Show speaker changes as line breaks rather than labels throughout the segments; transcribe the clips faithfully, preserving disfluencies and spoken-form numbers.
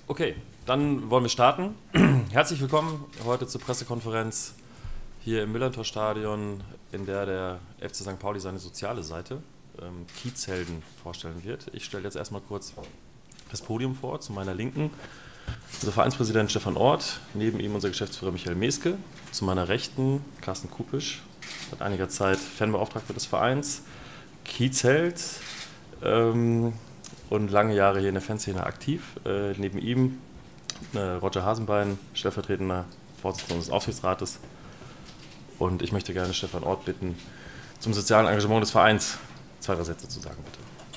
Okay, dann wollen wir starten. Herzlich willkommen heute zur Pressekonferenz hier im Millantor-Stadion, in der der F C Sankt Pauli seine soziale Seite, ähm, Kiezhelden, vorstellen wird. Ich stelle jetzt erstmal kurz das Podium vor. Zu meiner Linken unser Vereinspräsident Stefan Orth, neben ihm unser Geschäftsführer Michael Meske, zu meiner Rechten Carsten Kupisch, seit einiger Zeit Fanbeauftragter des Vereins, Kiezheld, ähm, und lange Jahre hier in der Fanszene aktiv. Äh, neben ihm äh, Roger Hasenbein, stellvertretender Vorsitzender des Aufsichtsrates. Und ich möchte gerne Stefan Orth bitten, zum sozialen Engagement des Vereins zwei, drei Sätze zu sagen, bitte.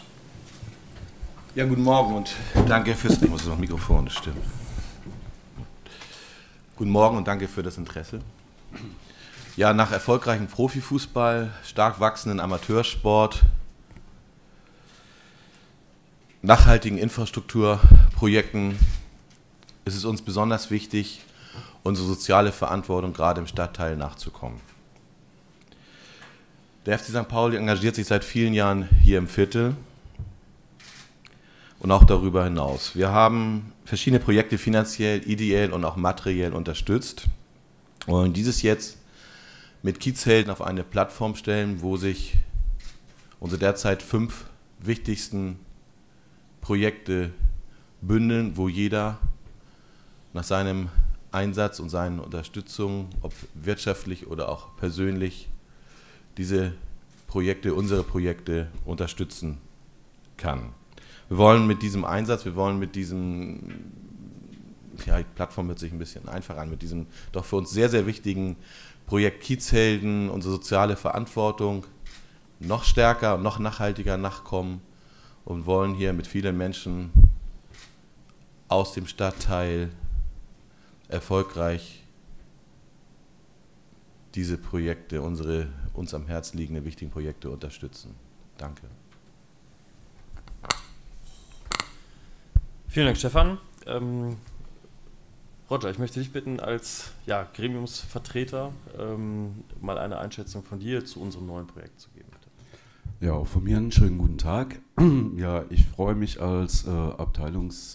Ja, guten Morgen und danke fürs... Ich muss noch Mikrofon stimmen. Guten Morgen und danke für das Interesse. Ja, nach erfolgreichem Profifußball, stark wachsenden Amateursport, nachhaltigen Infrastrukturprojekten ist es uns besonders wichtig, unsere soziale Verantwortung gerade im Stadtteil nachzukommen. Der F C Sankt Pauli engagiert sich seit vielen Jahren hier im Viertel und auch darüber hinaus. Wir haben verschiedene Projekte finanziell, ideell und auch materiell unterstützt und dieses jetzt mit Kiezhelden auf eine Plattform stellen, wo sich unsere derzeit fünf wichtigsten Projekte bündeln, wo jeder nach seinem Einsatz und seinen Unterstützung, ob wirtschaftlich oder auch persönlich, diese Projekte, unsere Projekte unterstützen kann. Wir wollen mit diesem Einsatz, wir wollen mit diesem, ja, die Plattform hört sich ein bisschen einfach an, mit diesem doch für uns sehr, sehr wichtigen Projekt Kiezhelden, unsere soziale Verantwortung noch stärker und noch nachhaltiger nachkommen und wollen hier mit vielen Menschen aus dem Stadtteil erfolgreich diese Projekte, unsere uns am Herzen liegenden wichtigen Projekte unterstützen. Danke.
Vielen Dank, Stefan. Ähm, Roger, ich möchte dich bitten, als ja, Gremiumsvertreter ähm, mal eine Einschätzung von dir zu unserem neuen Projekt zu geben. Bitte.
Ja, auch von mir einen schönen guten Tag. Ja, ich freue mich als äh, Abteilungsmitglied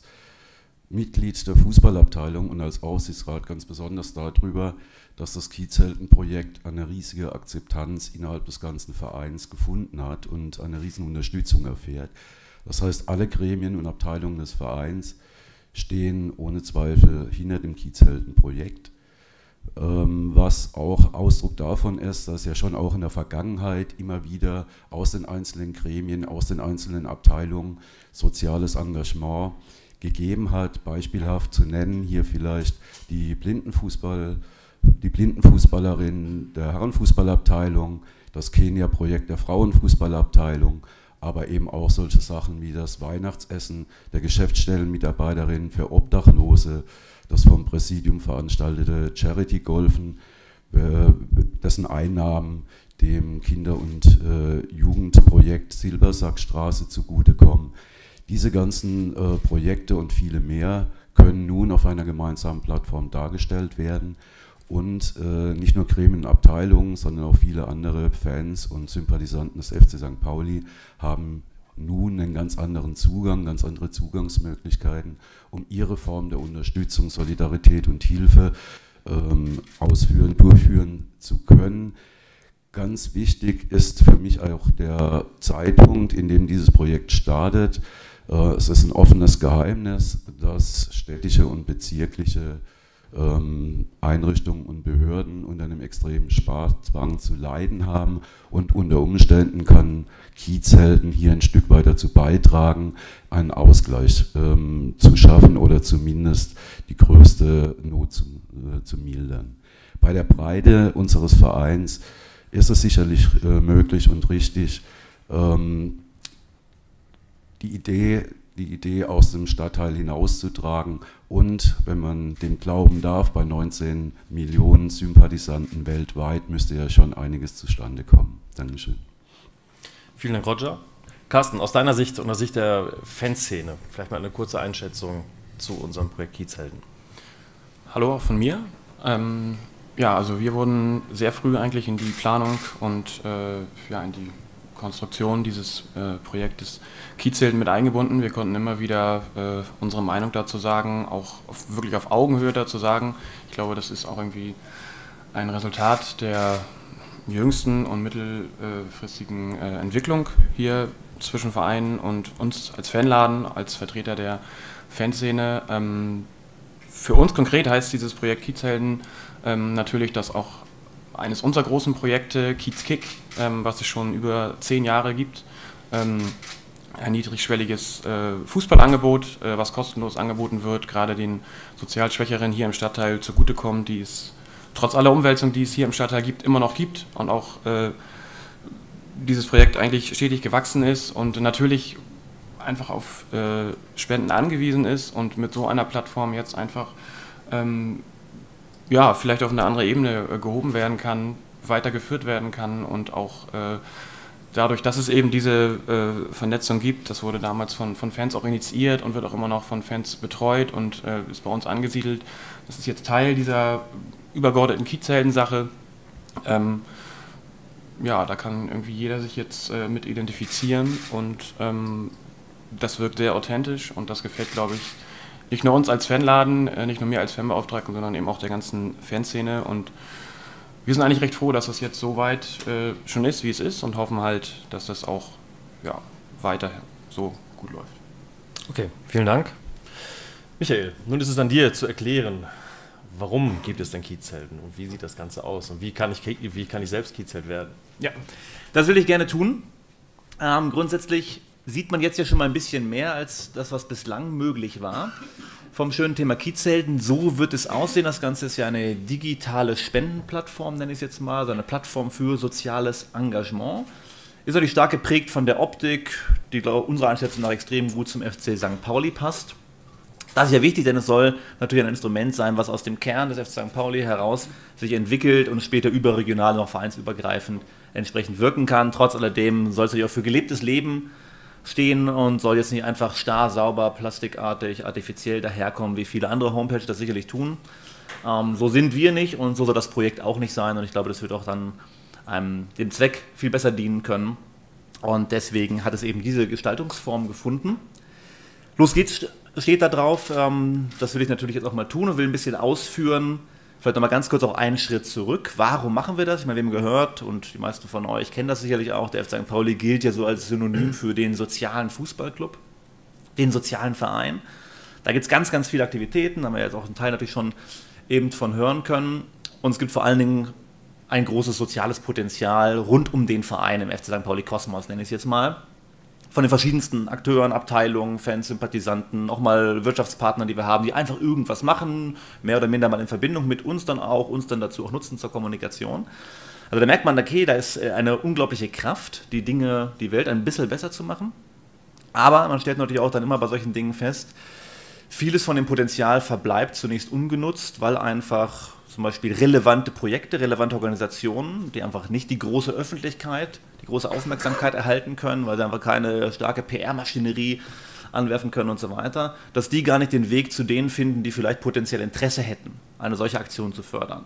der Fußballabteilung und als Aufsichtsrat ganz besonders darüber, dass das Kiezhelden-Projekt eine riesige Akzeptanz innerhalb des ganzen Vereins gefunden hat und eine riesen Unterstützung erfährt. Das heißt, alle Gremien und Abteilungen des Vereins stehen ohne Zweifel hinter dem Kiezhelden-Projekt, ähm, was auch Ausdruck davon ist, dass ja schon auch in der Vergangenheit immer wieder aus den einzelnen Gremien, aus den einzelnen Abteilungen soziales Engagement gegeben hat. Beispielhaft zu nennen hier vielleicht die Blindenfußball, die Blindenfußballerin der Herrenfußballabteilung, das Kenia-Projekt der Frauenfußballabteilung, aber eben auch solche Sachen wie das Weihnachtsessen der Geschäftsstellenmitarbeiterinnen für Obdachlose, das vom Präsidium veranstaltete Charity-Golfen, dessen Einnahmen dem Kinder- und äh, Jugendprojekt Silbersackstraße zugutekommen. Diese ganzen äh, Projekte und viele mehr können nun auf einer gemeinsamen Plattform dargestellt werden und äh, nicht nur Gremien und Abteilungen, sondern auch viele andere Fans und Sympathisanten des F C Sankt Pauli haben nun einen ganz anderen Zugang, ganz andere Zugangsmöglichkeiten, um ihre Form der Unterstützung, Solidarität und Hilfe ähm, ausführen, durchführen zu können. Ganz wichtig ist für mich auch der Zeitpunkt, in dem dieses Projekt startet. Äh, es ist ein offenes Geheimnis, dass städtische und bezirkliche ähm, Einrichtungen und Behörden unter einem extremen Sparzwang zu leiden haben und unter Umständen kann Kiezhelden hier ein Stück weit dazu beitragen, einen Ausgleich ähm, zu schaffen oder zumindest die größte Not zu, äh, zu mildern. Bei der Breite unseres Vereins ist es sicherlich äh, möglich und richtig, ähm, die Idee, die Idee aus dem Stadtteil hinauszutragen und, wenn man dem glauben darf, bei neunzehn Millionen Sympathisanten weltweit müsste ja schon einiges zustande kommen. Dankeschön.
Vielen Dank, Roger. Carsten, aus deiner Sicht und aus Sicht der Fanszene, vielleicht mal eine kurze Einschätzung zu unserem Projekt Kiezhelden.
Hallo auch von mir. Ähm, ja, also wir wurden sehr früh eigentlich in die Planung und äh, ja, in die Konstruktion dieses äh, Projektes Kiezhelden mit eingebunden. Wir konnten immer wieder äh, unsere Meinung dazu sagen, auch auf, wirklich auf Augenhöhe dazu sagen. Ich glaube, das ist auch irgendwie ein Resultat der jüngsten und mittelfristigen äh, Entwicklung hier zwischen Vereinen und uns als Fanladen, als Vertreter der Fanszene. Ähm, für uns konkret heißt dieses Projekt Kiezhelden ähm, natürlich, dass auch eines unserer großen Projekte, Kiez Kick, ähm, was es schon über zehn Jahre gibt, ähm, ein niedrigschwelliges äh, Fußballangebot, äh, was kostenlos angeboten wird, gerade den sozial Schwächeren hier im Stadtteil zugutekommt, die es trotz aller Umwälzung, die es hier im Stadtteil gibt, immer noch gibt und auch äh, dieses Projekt eigentlich stetig gewachsen ist und natürlich einfach auf äh, Spenden angewiesen ist und mit so einer Plattform jetzt einfach ähm, ja, vielleicht auf eine andere Ebene äh, gehoben werden kann, weitergeführt werden kann und auch äh, dadurch, dass es eben diese äh, Vernetzung gibt, das wurde damals von, von Fans auch initiiert und wird auch immer noch von Fans betreut und äh, ist bei uns angesiedelt. Das ist jetzt Teil dieser übergeordneten Kiezhelden-Sache. Ähm, ja, da kann irgendwie jeder sich jetzt äh, mit identifizieren und ähm, das wirkt sehr authentisch und das gefällt, glaube ich, nicht nur uns als Fanladen, äh, nicht nur mir als Fanbeauftragten, sondern eben auch der ganzen Fanszene und wir sind eigentlich recht froh, dass das jetzt so weit äh, schon ist, wie es ist und hoffen halt, dass das auch ja, weiter so gut läuft.
Okay, vielen Dank. Michael, nun ist es an dir zu erklären, warum gibt es denn Kiezhelden und wie sieht das Ganze aus und wie kann ich, wie kann ich selbst Kiezheld werden?
Ja, das will ich gerne tun. Ähm, grundsätzlich sieht man jetzt ja schon mal ein bisschen mehr als das, was bislang möglich war. Vom schönen Thema Kiezhelden, so wird es aussehen. Das Ganze ist ja eine digitale Spendenplattform, nenne ich es jetzt mal, also eine Plattform für soziales Engagement. Ist natürlich stark geprägt von der Optik, die unserer Einschätzung nach extrem gut zum F C Sankt Pauli passt. Das ist ja wichtig, denn es soll natürlich ein Instrument sein, was aus dem Kern des F C Sankt Pauli heraus sich entwickelt und später überregional noch vereinsübergreifend entsprechend wirken kann. Trotz alledem soll es natürlich auch für gelebtes Leben stehen und soll jetzt nicht einfach starr, sauber, plastikartig, artifiziell daherkommen, wie viele andere Homepages das sicherlich tun. Ähm, so sind wir nicht und so soll das Projekt auch nicht sein und ich glaube, das wird auch dann ähm, dem Zweck viel besser dienen können und deswegen hat es eben diese Gestaltungsform gefunden. Los geht's, steht da drauf, ähm, das will ich natürlich jetzt auch mal tun und will ein bisschen ausführen. Vielleicht nochmal ganz kurz auch einen Schritt zurück. Warum machen wir das? Ich meine, wir haben gehört und die meisten von euch kennen das sicherlich auch, der F C Sankt Pauli gilt ja so als Synonym für den sozialen Fußballclub, den sozialen Verein. Da gibt es ganz, ganz viele Aktivitäten, da haben wir jetzt auch einen Teil natürlich schon eben von hören können. Und es gibt vor allen Dingen ein großes soziales Potenzial rund um den Verein im F C Sankt Pauli Kosmos, nenne ich es jetzt mal. Von den verschiedensten Akteuren, Abteilungen, Fans, Sympathisanten, auch mal Wirtschaftspartnern, die wir haben, die einfach irgendwas machen, mehr oder minder mal in Verbindung mit uns dann auch, uns dann dazu auch nutzen zur Kommunikation. Also da merkt man, okay, da ist eine unglaubliche Kraft, die Dinge, die Welt ein bisschen besser zu machen. Aber man stellt natürlich auch dann immer bei solchen Dingen fest, vieles von dem Potenzial verbleibt zunächst ungenutzt, weil einfach zum Beispiel relevante Projekte, relevante Organisationen, die einfach nicht die große Öffentlichkeit, die große Aufmerksamkeit erhalten können, weil sie einfach keine starke P R-Maschinerie anwerfen können und so weiter, dass die gar nicht den Weg zu denen finden, die vielleicht potenziell Interesse hätten, eine solche Aktion zu fördern.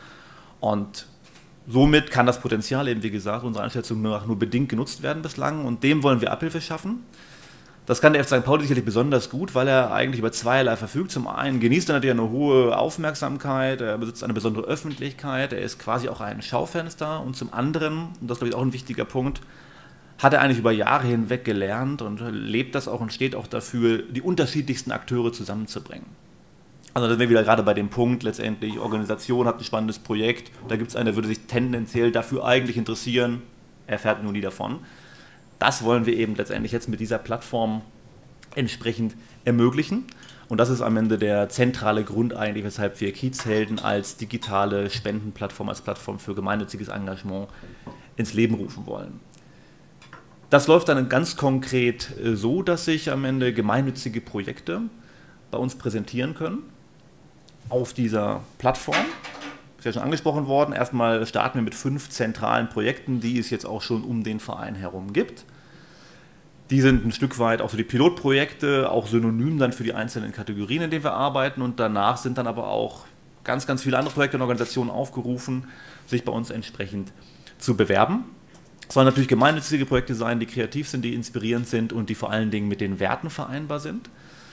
Und somit kann das Potenzial eben, wie gesagt, unserer Einschätzung nach nur bedingt genutzt werden bislang und dem wollen wir Abhilfe schaffen. Das kann der F C Sankt Pauli sicherlich besonders gut, weil er eigentlich über zweierlei verfügt. Zum einen genießt er natürlich eine hohe Aufmerksamkeit, er besitzt eine besondere Öffentlichkeit, er ist quasi auch ein Schaufenster und zum anderen, und das ist glaube ich auch ein wichtiger Punkt, hat er eigentlich über Jahre hinweg gelernt und lebt das auch und steht auch dafür, die unterschiedlichsten Akteure zusammenzubringen. Also da sind wir wieder gerade bei dem Punkt, letztendlich Organisation hat ein spannendes Projekt, da gibt es einen, der würde sich tendenziell dafür eigentlich interessieren, erfährt nur nie davon. Das wollen wir eben letztendlich jetzt mit dieser Plattform entsprechend ermöglichen. Und das ist am Ende der zentrale Grund eigentlich, weshalb wir Kiezhelden als digitale Spendenplattform, als Plattform für gemeinnütziges Engagement ins Leben rufen wollen. Das läuft dann ganz konkret so, dass sich am Ende gemeinnützige Projekte bei uns präsentieren können auf dieser Plattform. Ist ja schon angesprochen worden. Erstmal starten wir mit fünf zentralen Projekten, die es jetzt auch schon um den Verein herum gibt. Die sind ein Stück weit auch für die Pilotprojekte, auch synonym dann für die einzelnen Kategorien, in denen wir arbeiten. Und danach sind dann aber auch ganz, ganz viele andere Projekte und Organisationen aufgerufen, sich bei uns entsprechend zu bewerben. Es sollen natürlich gemeinnützige Projekte sein, die kreativ sind, die inspirierend sind und die vor allen Dingen mit den Werten vereinbar sind.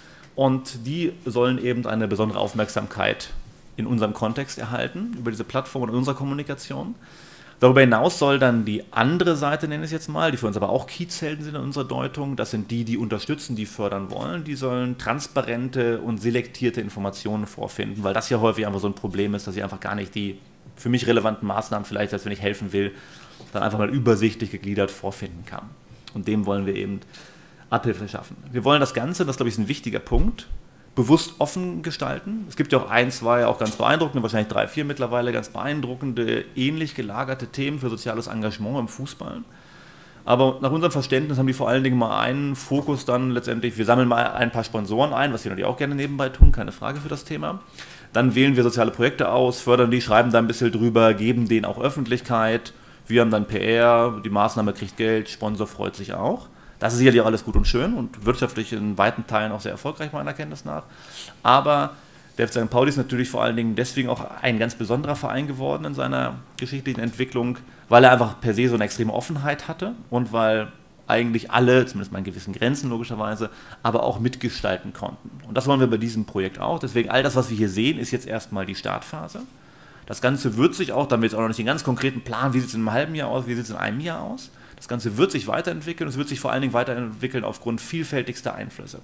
Und die sollen eben eine besondere Aufmerksamkeit in unserem Kontext erhalten, über diese Plattform und in unserer Kommunikation. Darüber hinaus soll dann die andere Seite, nenne ich es jetzt mal, die für uns aber auch Kiezhelden sind in unserer Deutung, das sind die, die unterstützen, die fördern wollen, die sollen transparente und selektierte Informationen vorfinden, weil das ja häufig einfach so ein Problem ist, dass ich einfach gar nicht die für mich relevanten Maßnahmen, vielleicht als wenn ich helfen will, dann einfach mal übersichtlich gegliedert vorfinden kann. Und dem wollen wir eben Abhilfe schaffen. Wir wollen das Ganze, das glaube ich ist ein wichtiger Punkt, bewusst offen gestalten. Es gibt ja auch ein, zwei auch ganz beeindruckende, wahrscheinlich drei, vier mittlerweile ganz beeindruckende, ähnlich gelagerte Themen für soziales Engagement im Fußball. Aber nach unserem Verständnis haben die vor allen Dingen mal einen Fokus dann letztendlich, wir sammeln mal ein paar Sponsoren ein, was wir natürlich auch gerne nebenbei tun, keine Frage für das Thema. Dann wählen wir soziale Projekte aus, fördern die, schreiben da ein bisschen drüber, geben denen auch Öffentlichkeit. Wir haben dann P R, die Maßnahme kriegt Geld, Sponsor freut sich auch. Das ist sicherlich auch alles gut und schön und wirtschaftlich in weiten Teilen auch sehr erfolgreich, meiner Kenntnis nach. Aber der F C Sankt Pauli ist natürlich vor allen Dingen deswegen auch ein ganz besonderer Verein geworden in seiner geschichtlichen Entwicklung, weil er einfach per se so eine extreme Offenheit hatte und weil eigentlich alle, zumindest mal in gewissen Grenzen logischerweise, aber auch mitgestalten konnten. Und das wollen wir bei diesem Projekt auch. Deswegen all das, was wir hier sehen, ist jetzt erstmal die Startphase. Das Ganze wird sich auch, dann wird es auch noch nicht den ganz konkreten Plan, wie sieht es in einem halben Jahr aus, wie sieht es in einem Jahr aus. Das Ganze wird sich weiterentwickeln und es wird sich vor allen Dingen weiterentwickeln aufgrund vielfältigster Einflüsse.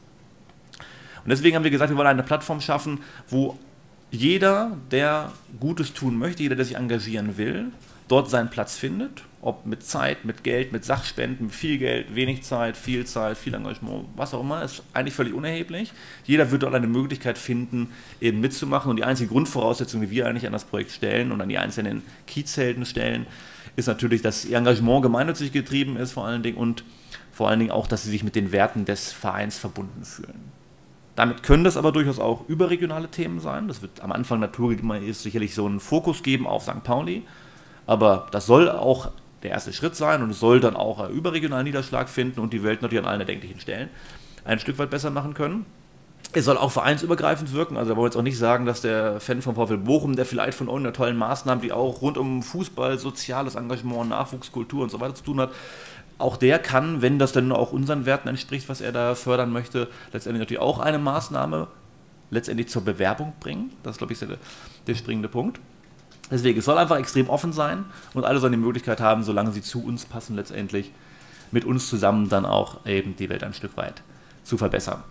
Und deswegen haben wir gesagt, wir wollen eine Plattform schaffen, wo jeder, der Gutes tun möchte, jeder, der sich engagieren will, dort seinen Platz findet, ob mit Zeit, mit Geld, mit Sachspenden, mit viel Geld, wenig Zeit, viel Zeit, viel Engagement, was auch immer, ist eigentlich völlig unerheblich. Jeder wird dort eine Möglichkeit finden, eben mitzumachen und die einzige Grundvoraussetzung, die wir eigentlich an das Projekt stellen und an die einzelnen Kiezhelden stellen, ist natürlich, dass ihr Engagement gemeinnützig getrieben ist vor allen Dingen und vor allen Dingen auch, dass sie sich mit den Werten des Vereins verbunden fühlen. Damit können das aber durchaus auch überregionale Themen sein. Das wird am Anfang natürlich immer sicherlich so einen Fokus geben auf Sankt Pauli, aber das soll auch der erste Schritt sein und es soll dann auch einen überregionalen Niederschlag finden und die Welt natürlich an allen erdenklichen Stellen ein Stück weit besser machen können. Es soll auch vereinsübergreifend wirken, also wir wollen jetzt auch nicht sagen, dass der Fan von VfL Bochum, der vielleicht von irgendeiner tollen Maßnahmen, die auch rund um Fußball, soziales Engagement, Nachwuchskultur und so weiter zu tun hat, auch der kann, wenn das dann auch unseren Werten entspricht, was er da fördern möchte, letztendlich natürlich auch eine Maßnahme letztendlich zur Bewerbung bringen. Das ist, glaube ich, der, der springende Punkt. Deswegen, es soll einfach extrem offen sein und alle sollen die Möglichkeit haben, solange sie zu uns passen, letztendlich mit uns zusammen dann auch eben die Welt ein Stück weit zu verbessern.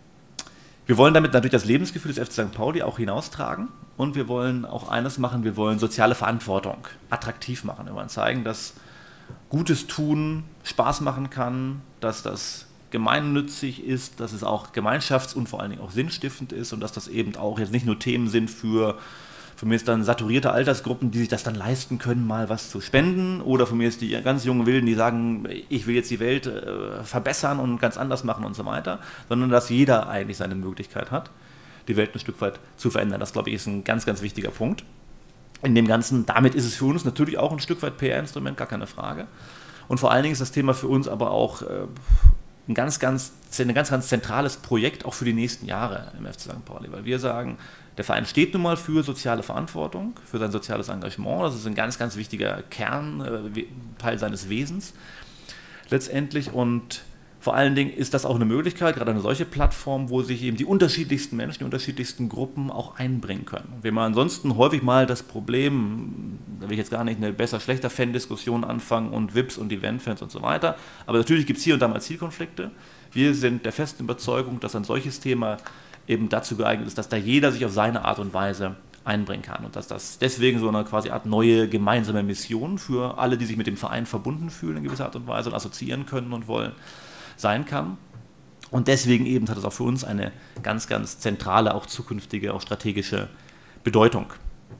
Wir wollen damit natürlich das Lebensgefühl des F C Sankt Pauli auch hinaustragen und wir wollen auch eines machen, wir wollen soziale Verantwortung attraktiv machen. Wir wollen zeigen, dass Gutes tun Spaß machen kann, dass das gemeinnützig ist, dass es auch gemeinschafts- und vor allen Dingen auch sinnstiftend ist und dass das eben auch jetzt nicht nur Themen sind für von mir ist dann saturierte Altersgruppen, die sich das dann leisten können, mal was zu spenden. Oder von mir ist die ganz jungen Wilden, die sagen, ich will jetzt die Welt äh, verbessern und ganz anders machen und so weiter. Sondern dass jeder eigentlich seine Möglichkeit hat, die Welt ein Stück weit zu verändern. Das, glaube ich, ist ein ganz, ganz wichtiger Punkt. In dem Ganzen, damit ist es für uns natürlich auch ein Stück weit P R-Instrument, gar keine Frage. Und vor allen Dingen ist das Thema für uns aber auch äh, ein ganz, ganz, ein ganz, ganz zentrales Projekt auch für die nächsten Jahre im F C Sankt Pauli. Weil wir sagen, der Verein steht nun mal für soziale Verantwortung, für sein soziales Engagement. Das ist ein ganz, ganz wichtiger Kernteil seines Wesens letztendlich. Und vor allen Dingen ist das auch eine Möglichkeit, gerade eine solche Plattform, wo sich eben die unterschiedlichsten Menschen, die unterschiedlichsten Gruppen auch einbringen können. Wir haben ansonsten häufig mal das Problem, da will ich jetzt gar nicht eine besser-schlechter-Fan-Diskussion anfangen und V I Ps und Event-Fans und so weiter, aber natürlich gibt es hier und da mal Zielkonflikte. Wir sind der festen Überzeugung, dass ein solches Thema eben dazu geeignet ist, dass da jeder sich auf seine Art und Weise einbringen kann und dass das deswegen so eine quasi Art neue gemeinsame Mission für alle, die sich mit dem Verein verbunden fühlen in gewisser Art und Weise und assoziieren können und wollen, sein kann. Und deswegen eben hat es auch für uns eine ganz, ganz zentrale, auch zukünftige, auch strategische Bedeutung.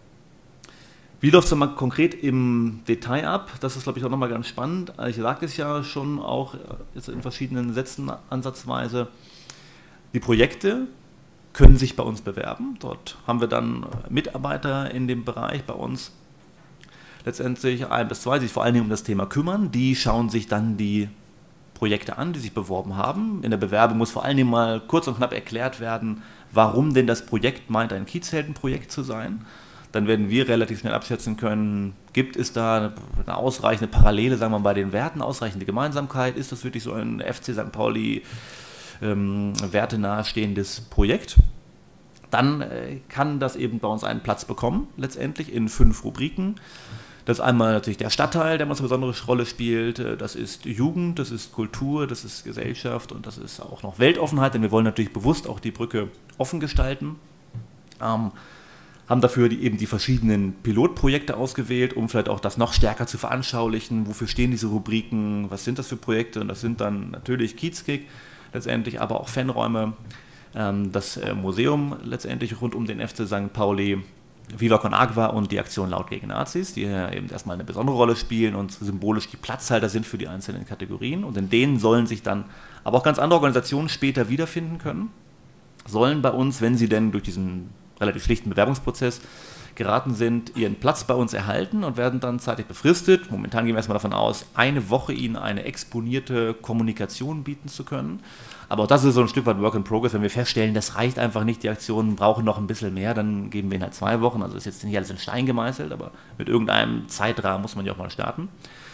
Wie läuft es dann mal konkret im Detail ab? Das ist, glaube ich, auch nochmal ganz spannend. Ich sagte es ja schon auch jetzt in verschiedenen Sätzen ansatzweise. Die Projekte können sich bei uns bewerben. Dort haben wir dann Mitarbeiter in dem Bereich bei uns, letztendlich ein bis zwei, die sich vor allen Dingen um das Thema kümmern. Die schauen sich dann die Projekte an, die sich beworben haben. In der Bewerbung muss vor allen Dingen mal kurz und knapp erklärt werden, warum denn das Projekt meint, ein Kiezheldenprojekt zu sein. dann werden wir relativ schnell abschätzen können, gibt es da eine ausreichende Parallele, sagen wir mal, bei den Werten, ausreichende Gemeinsamkeit, ist das wirklich so ein F C Sankt Pauli ähm, Werte nahestehendes Projekt? Dann äh, kann das eben bei uns einen Platz bekommen, letztendlich in fünf Rubriken. Das ist einmal natürlich der Stadtteil, der uns eine besondere Rolle spielt, das ist Jugend, das ist Kultur, das ist Gesellschaft und das ist auch noch Weltoffenheit, denn wir wollen natürlich bewusst auch die Brücke offen gestalten. Ähm, haben dafür die, eben die verschiedenen Pilotprojekte ausgewählt, um vielleicht auch das noch stärker zu veranschaulichen. Wofür stehen diese Rubriken? Was sind das für Projekte? Und das sind dann natürlich Kiezkick letztendlich, aber auch Fanräume, ähm, das äh, Museum letztendlich rund um den F C Sankt Pauli, Viva Con Agua und die Aktion Laut gegen Nazis, die hier eben erstmal eine besondere Rolle spielen und symbolisch die Platzhalter sind für die einzelnen Kategorien. Und in denen sollen sich dann aber auch ganz andere Organisationen später wiederfinden können, sollen bei uns, wenn sie denn durch diesen relativ schlichten Bewerbungsprozess geraten sind, ihren Platz bei uns erhalten und werden dann zeitlich befristet. Momentan gehen wir erstmal davon aus, eine Woche ihnen eine exponierte Kommunikation bieten zu können. Aber auch das ist so ein Stück weit Work in Progress. Wenn wir feststellen, das reicht einfach nicht, die Aktionen brauchen noch ein bisschen mehr, dann geben wir ihnen halt zwei Wochen. Also ist jetzt nicht alles in Stein gemeißelt, aber mit irgendeinem Zeitrahmen muss man ja auch mal starten.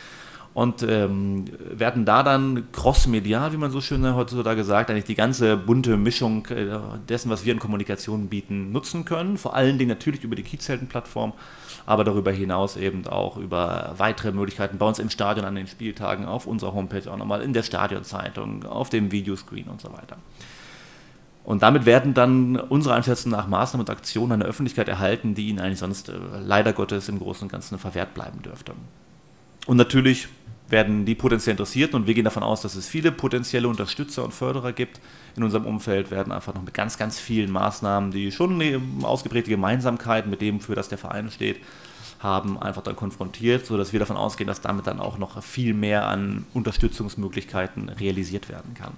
Und ähm, werden da dann crossmedial, wie man so schön heutzutage sagt, eigentlich die ganze bunte Mischung äh, dessen, was wir in Kommunikation bieten, nutzen können. Vor allen Dingen natürlich über die Kiezhelden-Plattform, aber darüber hinaus eben auch über weitere Möglichkeiten bei uns im Stadion an den Spieltagen, auf unserer Homepage auch nochmal, in der Stadionzeitung, auf dem Videoscreen und so weiter. Und damit werden dann unsere Einschätzungen nach Maßnahmen und Aktionen eine Öffentlichkeit erhalten, die ihnen eigentlich sonst äh, leider Gottes im Großen und Ganzen verwehrt bleiben dürfte. Und natürlich werden die potenziell Interessierten, und wir gehen davon aus, dass es viele potenzielle Unterstützer und Förderer gibt in unserem Umfeld, werden einfach noch mit ganz, ganz vielen Maßnahmen, die schon eine ausgeprägte Gemeinsamkeit mit dem, für das der Verein steht, haben, einfach dann konfrontiert, sodass wir davon ausgehen, dass damit dann auch noch viel mehr an Unterstützungsmöglichkeiten realisiert werden kann.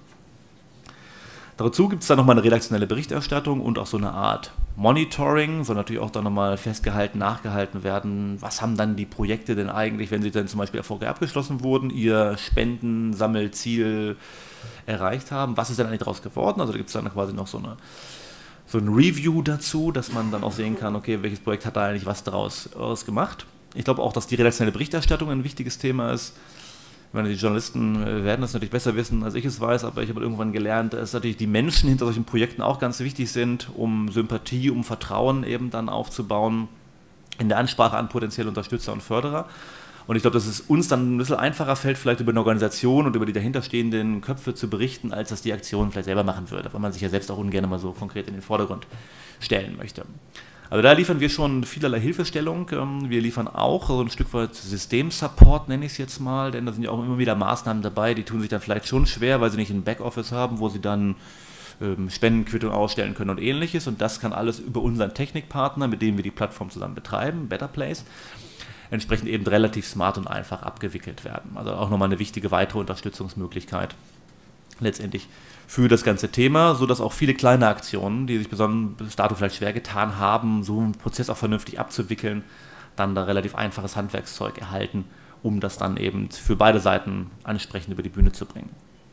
Dazu gibt es dann nochmal eine redaktionelle Berichterstattung und auch so eine Art Monitoring, soll natürlich auch dann nochmal festgehalten, nachgehalten werden. Was haben dann die Projekte denn eigentlich, wenn sie dann zum Beispiel erfolgreich abgeschlossen wurden, ihr Spendensammelziel erreicht haben? Was ist denn eigentlich daraus geworden? Also da gibt es dann quasi noch so, eine, so ein Review dazu, dass man dann auch sehen kann, okay, welches Projekt hat da eigentlich was daraus, daraus gemacht. Ich glaube auch, dass die redaktionelle Berichterstattung ein wichtiges Thema ist. Ich meine, die Journalisten werden das natürlich besser wissen, als ich es weiß, aber ich habe irgendwann gelernt, dass natürlich die Menschen hinter solchen Projekten auch ganz wichtig sind, um Sympathie, um Vertrauen eben dann aufzubauen in der Ansprache an potenzielle Unterstützer und Förderer. Und ich glaube, dass es uns dann ein bisschen einfacher fällt, vielleicht über eine Organisation und über die dahinterstehenden Köpfe zu berichten, als dass die Aktion vielleicht selber machen würde, weil man sich ja selbst auch ungern mal so konkret in den Vordergrund stellen möchte. Also da liefern wir schon vielerlei Hilfestellung. Wir liefern auch so ein Stück weit Systemsupport, nenne ich es jetzt mal, denn da sind ja auch immer wieder Maßnahmen dabei, die tun sich dann vielleicht schon schwer, weil sie nicht ein Backoffice haben, wo sie dann ähm, Spendenquittung ausstellen können und ähnliches. Und das kann alles über unseren Technikpartner, mit dem wir die Plattform zusammen betreiben, Better Place, entsprechend eben relativ smart und einfach abgewickelt werden. Also auch nochmal eine wichtige weitere Unterstützungsmöglichkeit letztendlich für das ganze Thema, sodass auch viele kleine Aktionen, die sich bis dato vielleicht schwer getan haben, so einen Prozess auch vernünftig abzuwickeln, dann da relativ einfaches Handwerkszeug erhalten, um das dann eben für beide Seiten ansprechend über die Bühne zu bringen.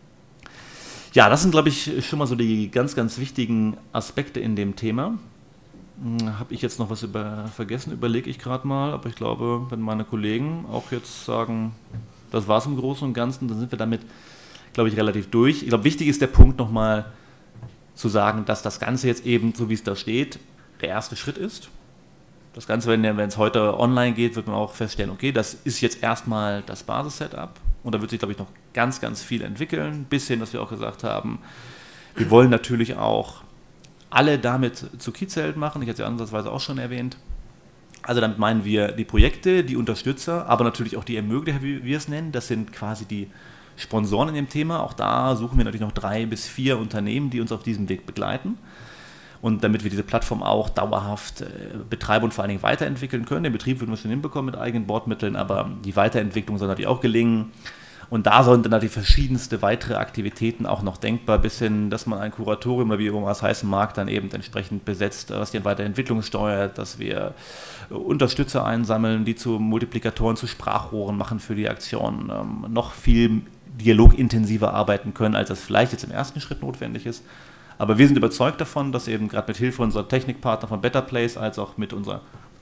Ja, das sind, glaube ich, schon mal so die ganz, ganz wichtigen Aspekte in dem Thema. Hm, habe ich jetzt noch was über, vergessen, überlege ich gerade mal, aber ich glaube, wenn meine Kollegen auch jetzt sagen, das war es im Großen und Ganzen, dann sind wir damit, glaube ich, relativ durch. Ich glaube, wichtig ist der Punkt nochmal zu sagen, dass das Ganze jetzt eben, so wie es da steht, der erste Schritt ist. Das Ganze, wenn es heute online geht, wird man auch feststellen, okay, das ist jetzt erstmal das Basis-Setup und da wird sich, glaube ich, noch ganz, ganz viel entwickeln, bis hin, dass wir auch gesagt haben, wir wollen natürlich auch alle damit zu Kiezhelden machen, ich hatte es ja ansatzweise auch schon erwähnt. Also damit meinen wir die Projekte, die Unterstützer, aber natürlich auch die Ermöglicher, wie wir es nennen, das sind quasi die Sponsoren in dem Thema. Auch da suchen wir natürlich noch drei bis vier Unternehmen, die uns auf diesem Weg begleiten. Und damit wir diese Plattform auch dauerhaft äh, betreiben und vor allen Dingen weiterentwickeln können. Den Betrieb würden wir schon hinbekommen mit eigenen Bordmitteln, aber die Weiterentwicklung soll natürlich auch gelingen. Und da sollen dann natürlich verschiedenste weitere Aktivitäten auch noch denkbar, bis hin, dass man ein Kuratorium oder wie immer es heißen mag, dann eben entsprechend besetzt, was die Weiterentwicklung steuert, dass wir Unterstützer einsammeln, die zu Multiplikatoren, zu Sprachrohren machen für die Aktion, ähm, noch viel dialogintensiver arbeiten können, als das vielleicht jetzt im ersten Schritt notwendig ist. Aber wir sind überzeugt davon, dass eben gerade mit Hilfe unserer Technikpartner von Better Place als auch mit unserer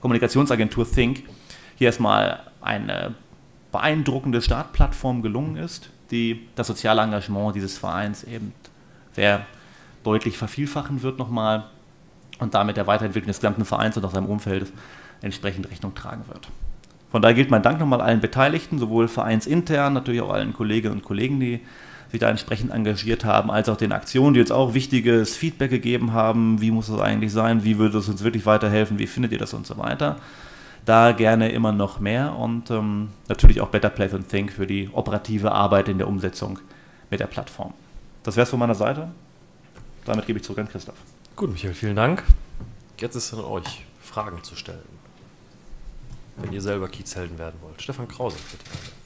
Kommunikationsagentur Think hier erstmal eine beeindruckende Startplattform gelungen ist, die das soziale Engagement dieses Vereins eben sehr deutlich vervielfachen wird nochmal und damit der Weiterentwicklung des gesamten Vereins und auch seinem Umfeldes entsprechend Rechnung tragen wird. Von daher gilt mein Dank nochmal allen Beteiligten, sowohl vereinsintern, natürlich auch allen Kolleginnen und Kollegen, die sich da entsprechend engagiert haben, als auch den Aktionen, die jetzt auch wichtiges Feedback gegeben haben, wie muss das eigentlich sein, wie würde es uns wirklich weiterhelfen, wie findet ihr das und so weiter. Da gerne immer noch mehr und ähm, natürlich auch Better Place and Think für die operative Arbeit in der Umsetzung mit der Plattform. Das wäre es von meiner Seite. Damit gebe ich zurück an Christoph.
Gut, Michael, vielen Dank. Jetzt ist es an euch, Fragen zu stellen, wenn ihr selber Kiezhelden werden wollt. Stefan Krause, bitte.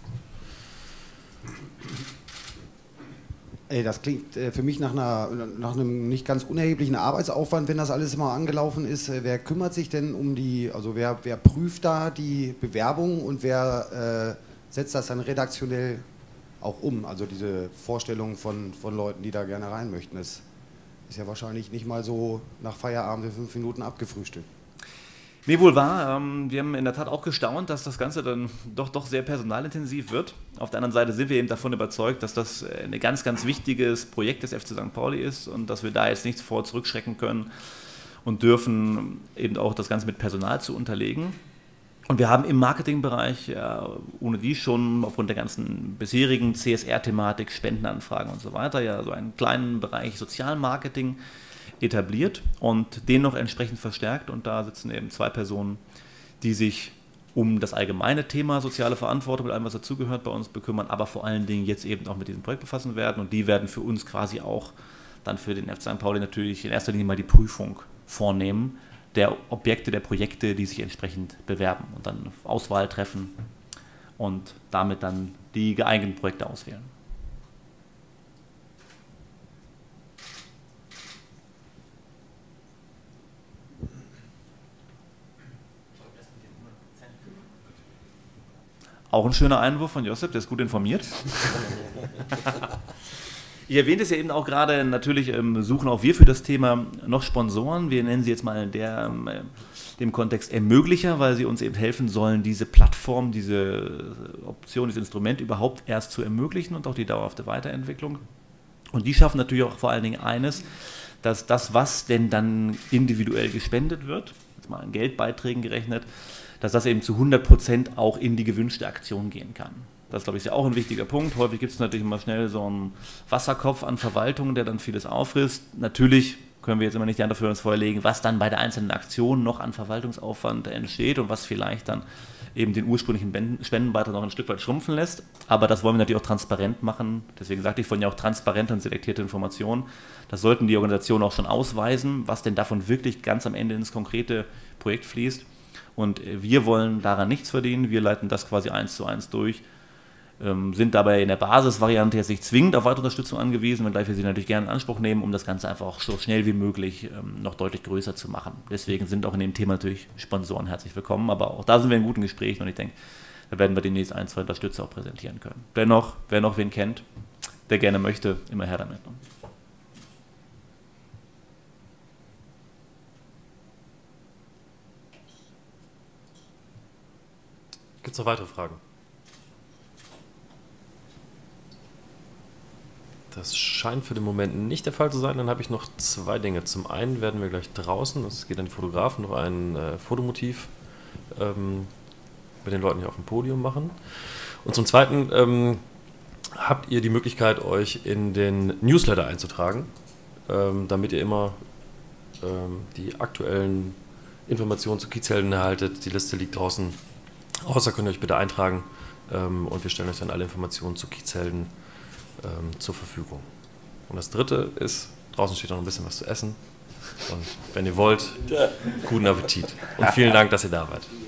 Ey, das klingt äh, für mich nach, einer, nach einem nicht ganz unerheblichen Arbeitsaufwand, wenn das alles mal angelaufen ist. Äh, wer kümmert sich denn um die, also wer, wer prüft da die Bewerbung und wer äh, setzt das dann redaktionell auch um? Also diese Vorstellung von, von Leuten, die da gerne rein möchten. Das ist ja wahrscheinlich nicht mal so nach Feierabend in fünf Minuten abgefrühstückt.
Nee, wohl wahr. Ähm, wir haben in der Tat auch gestaunt, dass das Ganze dann doch, doch sehr personalintensiv wird. Auf der anderen Seite sind wir eben davon überzeugt, dass das ein ganz, ganz wichtiges Projekt des F C Sankt Pauli ist und dass wir da jetzt nichts vor zurückschrecken können und dürfen, eben auch das Ganze mit Personal zu unterlegen. Und wir haben im Marketingbereich ja ohne die schon aufgrund der ganzen bisherigen C S R-Thematik, Spendenanfragen und so weiter, ja so einen kleinen Bereich Sozialmarketing etabliert und den noch entsprechend verstärkt. Und da sitzen eben zwei Personen, die sich um das allgemeine Thema soziale Verantwortung mit allem, was dazugehört, bei uns bekümmern, aber vor allen Dingen jetzt eben auch mit diesem Projekt befassen werden. Und die werden für uns quasi auch dann für den F C Sankt Pauli natürlich in erster Linie mal die Prüfung vornehmen der Objekte, der Projekte, die sich entsprechend bewerben und dann Auswahl treffen und damit dann die geeigneten Projekte auswählen. Auch ein schöner Einwurf von Josip, der ist gut informiert. Ich erwähnte es ja eben auch gerade, natürlich ähm, suchen auch wir für das Thema noch Sponsoren. Wir nennen sie jetzt mal in der, ähm, dem Kontext Ermöglicher, weil sie uns eben helfen sollen, diese Plattform, diese Option, dieses Instrument überhaupt erst zu ermöglichen und auch die dauerhafte Weiterentwicklung. Und die schaffen natürlich auch vor allen Dingen eines, dass das, was denn dann individuell gespendet wird, jetzt mal in Geldbeiträgen gerechnet, dass das eben zu hundert Prozent auch in die gewünschte Aktion gehen kann. Das, glaube ich, ist ja auch ein wichtiger Punkt. Häufig gibt es natürlich immer schnell so einen Wasserkopf an Verwaltungen, der dann vieles auffrisst. Natürlich können wir jetzt immer nicht die Hand dafür ins Feuer legen, was dann bei der einzelnen Aktion noch an Verwaltungsaufwand entsteht und was vielleicht dann eben den ursprünglichen Spendenbeitrag noch ein Stück weit schrumpfen lässt. Aber das wollen wir natürlich auch transparent machen. Deswegen sagte ich vorhin ja auch transparente und selektierte Informationen. Das sollten die Organisationen auch schon ausweisen, was denn davon wirklich ganz am Ende ins konkrete Projekt fließt. Und wir wollen daran nichts verdienen. Wir leiten das quasi eins zu eins durch. Sind dabei in der Basisvariante jetzt nicht zwingend auf weitere Unterstützung angewiesen, wenngleich wir sie natürlich gerne in Anspruch nehmen, um das Ganze einfach auch so schnell wie möglich ähm, noch deutlich größer zu machen. Deswegen sind auch in dem Thema natürlich Sponsoren herzlich willkommen, aber auch da sind wir in guten Gesprächen und ich denke, da werden wir demnächst ein, zwei Unterstützer auch präsentieren können. Dennoch, wer noch wen kennt, der gerne möchte, immer her damit.
Gibt es noch weitere Fragen? Das scheint für den Moment nicht der Fall zu sein. Dann habe ich noch zwei Dinge. Zum einen werden wir gleich draußen, das geht an die Fotografen, noch ein äh, Fotomotiv ähm, mit den Leuten hier auf dem Podium machen. Und zum zweiten ähm, habt ihr die Möglichkeit, euch in den Newsletter einzutragen, ähm, damit ihr immer ähm, die aktuellen Informationen zu Kiezhelden erhaltet. Die Liste liegt draußen. Außer könnt ihr euch bitte eintragen ähm, und wir stellen euch dann alle Informationen zu Kiezhelden ähm, zur Verfügung. Und das dritte ist, draußen steht noch ein bisschen was zu essen und wenn ihr wollt, guten Appetit und vielen Dank, dass ihr da wart.